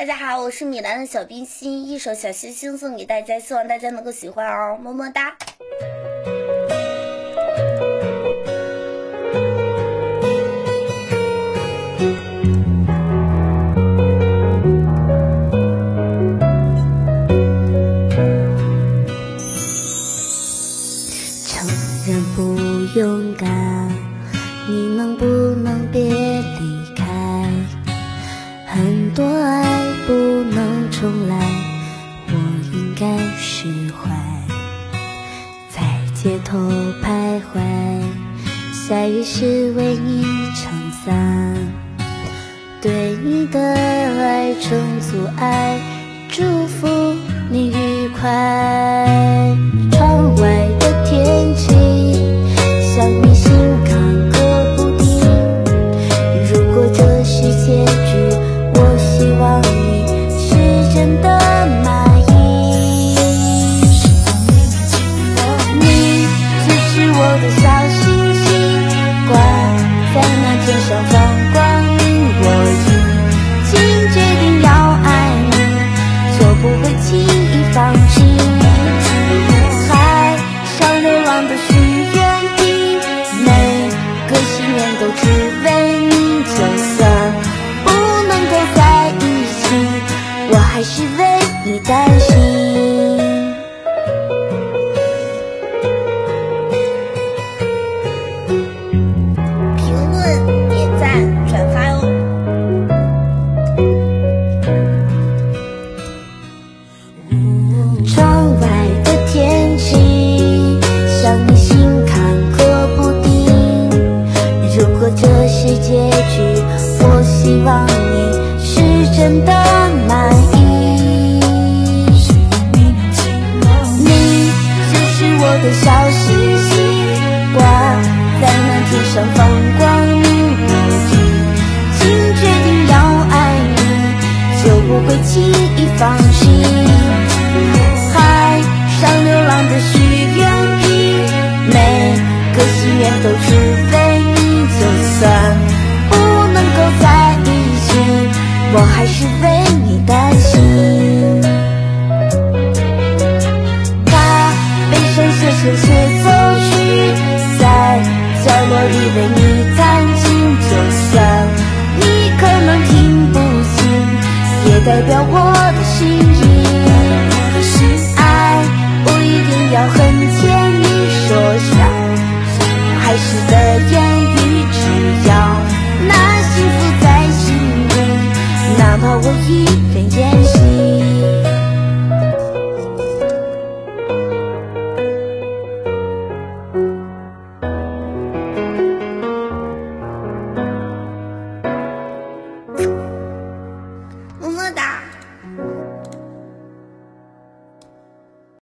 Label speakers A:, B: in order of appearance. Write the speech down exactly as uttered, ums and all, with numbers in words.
A: 大家好，我是米兰的小冰心，一首小星星送给大家，希望大家能够喜欢哦，么么哒。
B: 承认不勇敢，你能不能别离开？很多爱不能重来，我应该释怀。在街头徘徊，下雨时为你撑伞，对你的爱撑阻碍，祝福你愉快。窗外的天气像你心坎坷不定，如果这是结局，我希望你是真的满意。你就是我的小星星，挂在那天上放光明，我已经决定要爱你，就不会轻易放弃。海上流浪的许愿瓶，每个心愿都只为你，就算不能够在一起，我还是为你担心。
A: 评论、点赞、转发哦。
B: 窗外的天气像你心坎坷不定，如果这是结局，我希望你是真的满意。你就是我的小星星，挂在那天上放光明，我已经决定要爱你，就不会轻易放弃。海上流浪的许愿瓶，每个心愿都只为你，就算不能够在一起，我还是为你担心。把悲伤写成协奏曲，在角落里为你弹琴，就算你可能听不清，也代表我的心意。爱不一定要很甜蜜，说下还是的言语，只要那幸福在心里，哪怕我一人演戏。